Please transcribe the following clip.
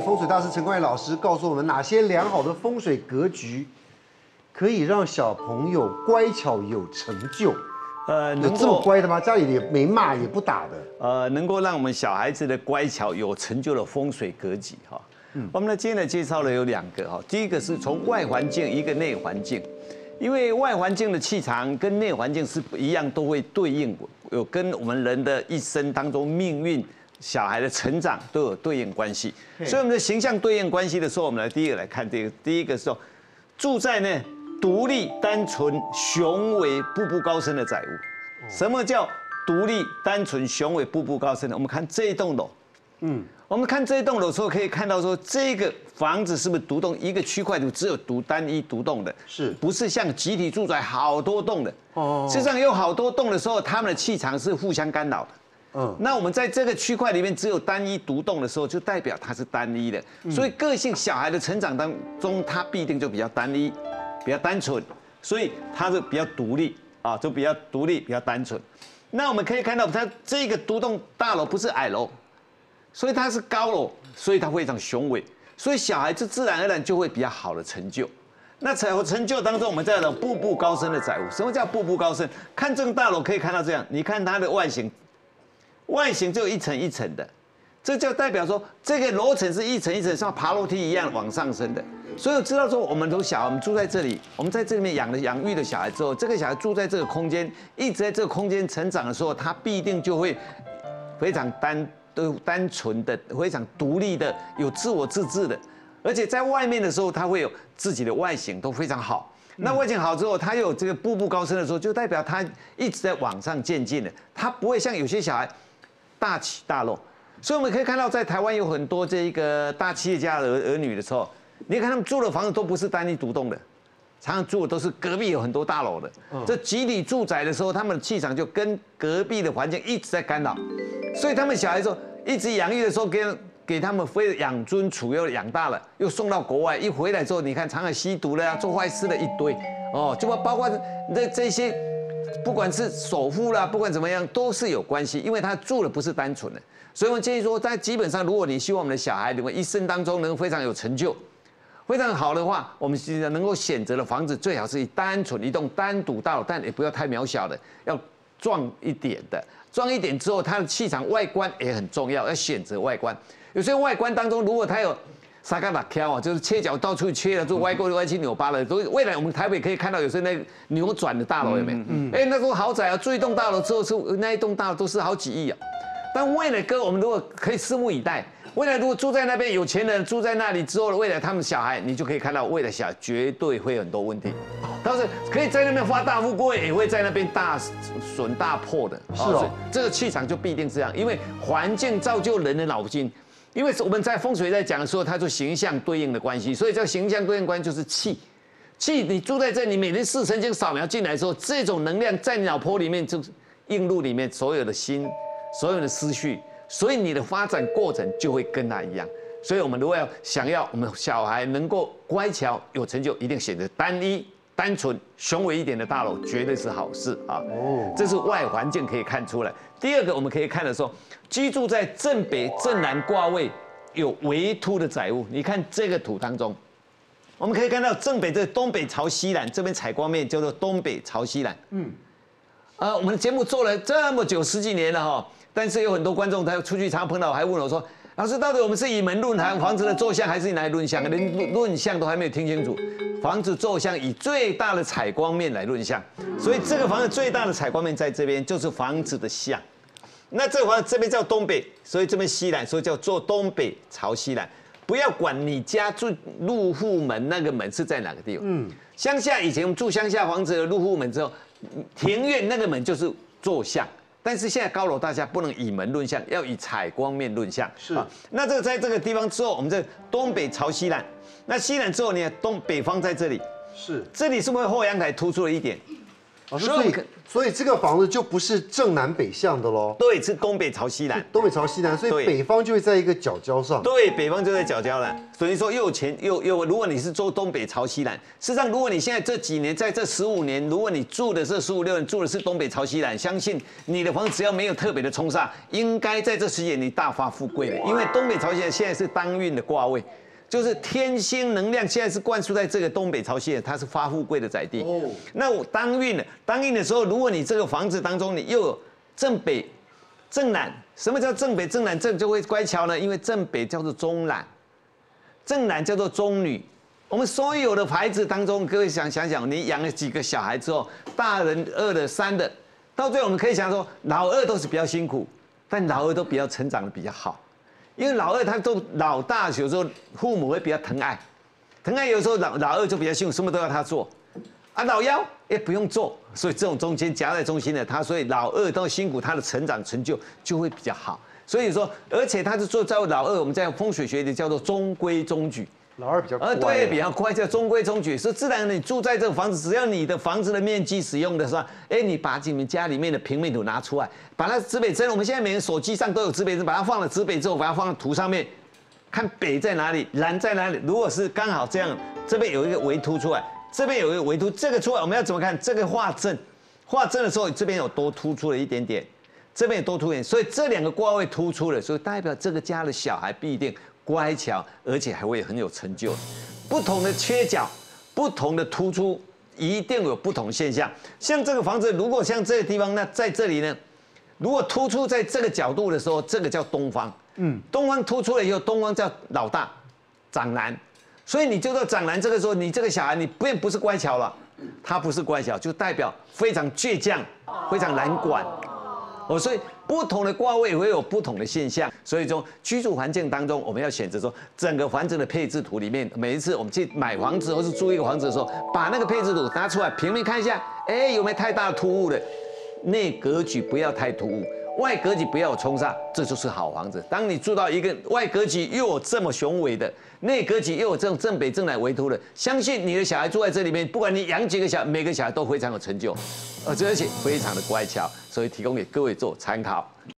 风水大师陈冠宇老师告诉我们，哪些良好的风水格局可以让小朋友乖巧有成就？有这么乖的吗？家里也没骂也不打的。 能够让我们小孩子的乖巧有成就的风水格局哈。我们今天的介绍了有2个哈，第一个是从外环境，一个内环境。因为外环境的气场跟内环境是一样，都会对应，有跟我们人的一生当中命运、小孩的成长都有对应关系。所以我们的形象对应关系的时候，我们第一个来看这个，第一个是住在呢独立、单纯、雄伟、步步高升的宅屋。什么叫独立、单纯、雄伟、步步高升的？我们看这一栋楼，我们看这一栋楼的时候，可以看到说这个房子是不是独栋？一个区块只有单一独栋的，不是像集体住宅好多栋的？事实上有好多栋的时候，他们的气场是互相干扰的。那我们在这个区块里面只有单一独栋的时候，就代表它是单一的。所以个性小孩的成长当中，它必定就比较单一、比较单纯，所以它是比较独立啊，就比较独立、比较单纯。那我们可以看到，它这个独栋大楼不是矮楼。所以它是高楼，所以它非常雄伟，所以小孩子自然而然就会比较好的成就。那成就当中，我们在讲步步高升的宅屋。什么叫步步高升？看这个大楼可以看到这样，你看它的外形就有一层一层的，这就代表说这个楼层是一层一层像爬楼梯一样往上升的。所以我知道说，我们住在这里，我们在这里面养育的小孩之后，这个小孩住在这个空间，一直在这个空间成长的时候，他必定就会非常单纯的、非常独立的、有自我自治的，而且在外面的时候，他会有自己的外形都非常好。那外形好之后，他有这个步步高升的时候，就代表他一直在往上渐进的，他不会像有些小孩大起大落。所以我们可以看到，在台湾有很多这个大企业家的儿女的时候，你看他们住的房子都不是单一独栋的。常常住的都是隔壁有很多大楼的，这集体住宅的时候，他们的气场就跟隔壁的环境一直在干扰，所以他们小孩子一直养育的时候，给他们非养尊处优养大了，又送到国外，一回来之后，你看常常吸毒了啊，做坏事的一堆，就包括这些，不管是首富啦，不管怎么样，都是有关系，因为他住的不是单纯的，所以我们建议说，在基本上，如果你希望我们的小孩一生当中能非常有成就。非常好的话，我们现在能够选择的房子最好是单纯一栋单独大楼，但也不要太渺小的，要壮一点的。壮一点之后，它的气场外观也很重要，要选择外观。有些外观当中，如果它有沙嘎拉挑啊，就是切角到处切了，做歪七扭八的，都未来我们台北可以看到有些那扭转的大楼有没有？那种豪宅啊，住一栋大楼之后是那一栋大楼都是好几亿啊。但未来我们如果可以拭目以待。未来如果住在那边有钱人住在那里之后的未来他们小孩，你就可以看到未来小孩绝对会有很多问题。但是可以在那边发大富贵，也会在那边大损大破的。是哦，这个气场就必定这样，因为环境造就人的脑筋。因为我们在风水在讲的时候，它就形象对应的关系，所以这个形象对应关系就是气。气，你住在这里，每天视神经扫描进来的时候，这种能量在你脑波里面就映入里面所有的心，所有的思绪。所以你的发展过程就会跟他一样。所以我们如果想要我们小孩能够乖巧有成就，一定选择单一、单纯、雄伟一点的大楼，绝对是好事啊。这是外环境可以看出来。第二个，我们可以看的时候，居住在正北、正南卦位有微凸的宅屋。你看这个图当中，我们可以看到正北这东北朝西南，这边采光面叫做东北朝西南。我们的节目做了这么久10几年了哈。但是有很多观众，他出去常碰到，还问我说：“老师，到底我们是以门论房子的坐向，还是以哪里论向？连论向都还没有听清楚。房子坐向以最大的采光面来论向，所以这个房子最大的采光面在这边，就是房子的向。那这个房子这边叫东北，所以这边西南，所以叫做东北朝西南。不要管你家住入户门那个门是在哪个地方。乡下以前我们住乡下房子的入户门之后，庭院那个门就是坐向。但是现在高楼大厦不能以门论向，要以采光面论向。是啊，那这个在这个地方之后，我们这东北朝西南，那西南之后呢，北方在这里，是这里是不是后阳台突出了一点？ 所以这个房子就不是正南北向的喽？ 对，是东北朝西南。 东北朝西南，所以北方就会在一个角角上。 对，北方就在角角了。所以说又前又，如果你是做东北朝西南，事实上如果你现在这几年在这15年，如果你住的是15、16年住的是东北朝西南，相信你的房子只要没有特别的冲煞，应该在这10年你大发富贵的。因为东北朝西南现在是当运的卦位。就是天星能量现在是灌输在这个东北朝西南，它是发富贵的宅地。那我当运的时候，如果你这个房子当中你又有正北、正南，什么叫正北、正南？这就会乖巧呢？因为正北叫做中男，正南叫做中女。我们所有的孩子当中，各位想想，你养了几个小孩之后，大人2的、3的，到最后我们可以想说，老2都是比较辛苦，但老2都比较成长的比较好。因为老2他都老大，有时候父母会比较疼爱，有时候老2就比较辛苦，什么都要他做，啊老1也不用做，所以这种中间夹在中心的他，所以老2都辛苦，他的成长成就就会比较好。所以说，而且他是做在老2，我们在风水学里叫做中规中矩。 老2比较乖， 对，比较乖，叫中规中矩。所以自然你住在这个房子，只要你的房子的面积使用的时候，你把你们家里面的平面图拿出来，把它指北针，我们现在每人手机上都有指北针，把它放了指北之后，把它放到图上面，看北在哪里，南在哪里。如果是刚好这样，这边有一个微凸出来，这边有一个微凸，这个出来我们要怎么看？这个画正的时候，这边有多突出了一点点，这边也多突一点，所以这2个卦位突出了，所以代表这个家的小孩必定乖巧，而且还会很有成就。不同的缺角，不同的突出，一定有不同现象。像这个房子，如果像这个地方，那在这里呢，如果突出在这个角度的时候，这个叫东方。东方突出了以后，东方叫老大，长男。所以你就到长男这个时候，你这个小孩你不是乖巧了，他不是乖巧，就代表非常倔强，非常难管。所以不同的卦位会有不同的现象，所以从居住环境当中，我们要选择说整个房子的配置图里面，每一次我们去买房子或是租一个房子的时候，把那个配置图拿出来平面看一下，有没有太大的突兀的，内格局不要太突兀，外格局不要有冲煞，这就是好房子。当你住到一个外格局又有这么雄伟的，内格局又有这种正北正南为凸的，相信你的小孩住在这里面，不管你养几个小孩，每个小孩都非常有成就，而且非常的乖巧，所以提供给各位做参考。